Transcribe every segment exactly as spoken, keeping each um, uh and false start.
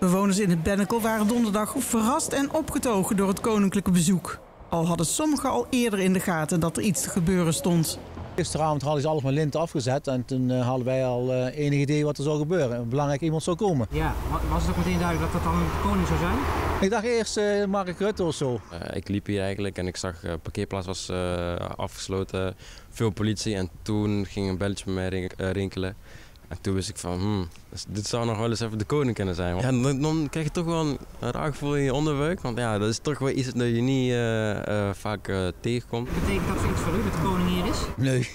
Bewoners in het Bennekel waren donderdag verrast en opgetogen door het koninklijke bezoek. Al hadden sommigen al eerder in de gaten dat er iets te gebeuren stond. Gisteravond hadden ze alles met lint afgezet en toen uh, hadden wij al uh, enig idee wat er zou gebeuren. Een belangrijk iemand zou komen. Ja, was het ook meteen duidelijk dat dat dan de koning zou zijn? Ik dacht eerst uh, Mark Rutte of zo. Uh, ik liep hier eigenlijk en ik zag de uh, parkeerplaats was uh, afgesloten, veel politie en toen ging een belletje bij mij rink, uh, rinkelen. En toen wist ik van, hmm, dit zou nog wel eens even de koning kunnen zijn. Ja, dan, dan krijg je toch wel een, een raar gevoel in je onderbuik, want ja, dat is toch wel iets dat je niet uh, uh, vaak uh, tegenkomt. Betekent dat iets voor u dat de koning hier is? Nee.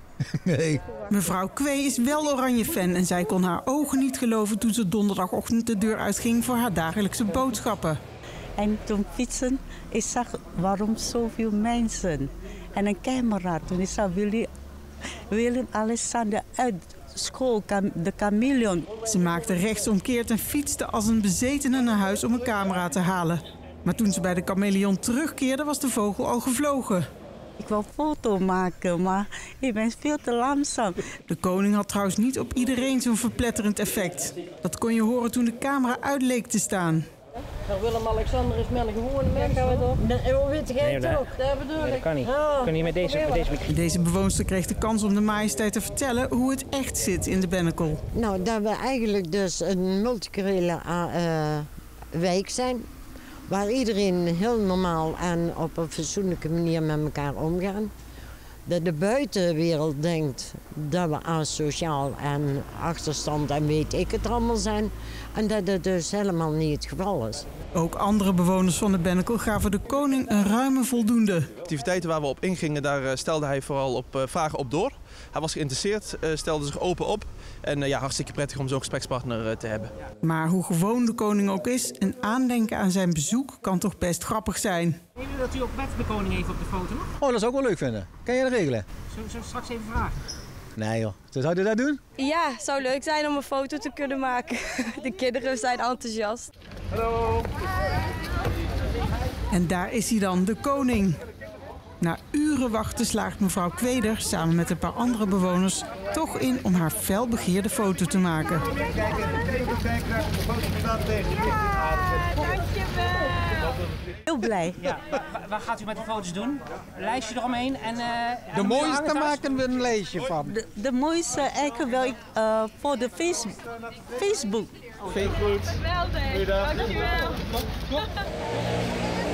Nee. Mevrouw Kwee is wel Oranje-fan en zij kon haar ogen niet geloven toen ze donderdagochtend de deur uitging voor haar dagelijkse boodschappen. En toen fietsen, ik zag waarom zoveel mensen en een camera. Toen ik zag Willy, Willem Alexander uit school, de chameleon. Ze maakte rechtsomkeert en fietste als een bezetene naar huis om een camera te halen. Maar toen ze bij de chameleon terugkeerde was de vogel al gevlogen. Ik wou een foto maken, maar ik ben veel te langzaam. De koning had trouwens niet op iedereen zo'n verpletterend effect. Dat kon je horen toen de camera uit leek te staan. Nou, Willem-Alexander is maar een gewone mens. Gaan we door? Nee, hoe weet jij het nee, ook? Dat bedoel nee, dat ik. kan niet. Oh, kan niet met deze, met deze... Deze bewoonster kreeg de kans om de majesteit te vertellen hoe het echt zit in de Bennekel. Nou, dat we eigenlijk dus een multiculturele uh, wijk zijn. Waar iedereen heel normaal en op een fatsoenlijke manier met elkaar omgaan. Dat de buitenwereld denkt dat we asociaal en achterstand en weet ik het allemaal zijn. En dat het dus helemaal niet het geval is. Ook andere bewoners van de Bennekel gaven de koning een ruime voldoende. De activiteiten waar we op ingingen, daar stelde hij vooral op vragen op door. Hij was geïnteresseerd, stelde zich open op. En ja, hartstikke prettig om zo'n gesprekspartner te hebben. Maar hoe gewoon de koning ook is, een aandenken aan zijn bezoek kan toch best grappig zijn. Wil u dat u ook met de koning even op de foto mag? Oh, dat zou ik wel leuk vinden. Kan jij dat regelen? Zullen we straks even vragen? Nee joh, zou je dat doen? Ja, het zou leuk zijn om een foto te kunnen maken. De kinderen zijn enthousiast. Hallo! En daar is hij dan, de koning. Na uren wachten slaagt mevrouw Kweder samen met een paar andere bewoners toch in om haar felbegeerde foto te maken. Ja, dankjewel. Heel blij. Ja, waar gaat u met de foto's doen? Een lijstje eromheen en... Uh, de mooiste maken we een lijstje van. De, de mooiste eigenlijk wel uh, voor de face, Facebook. Vind je goed? Geweldig. Dankjewel.